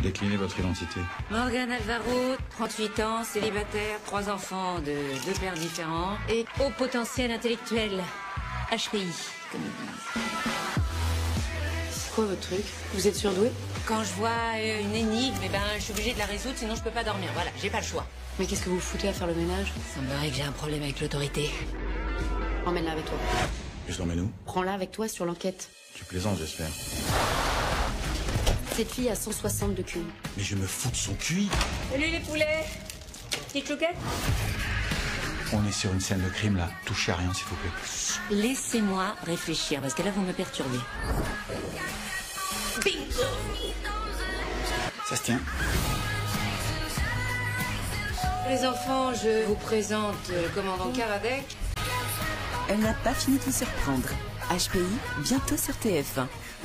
Déclinez votre identité. Morgane Alvaro, 38 ans, célibataire, 3 enfants de 2 pères différents et haut potentiel intellectuel. HPI, comme ils disent. C'est quoi votre truc? Vous êtes surdoué? Quand je vois une énigme, je suis obligée de la résoudre, sinon je peux pas dormir. Voilà, j'ai pas le choix. Mais qu'est-ce que vous foutez à faire le ménage? Il semblerait que j'ai un problème avec l'autorité. Emmène-la avec toi. Je l'emmène où? Prends-la avec toi sur l'enquête. Tu plaisantes, j'espère. Cette fille a 160 de QI. Mais je me fous de son QI. Salut les poulets. Petite chouquette. On est sur une scène de crime, là. Touchez à rien, s'il vous plaît. Laissez-moi réfléchir, parce que là vous me perturbez. Bingo. Ça se tient. Les enfants, je vous présente le commandant Karadec. Elle n'a pas fini de vous surprendre. HPI, bientôt sur TF1.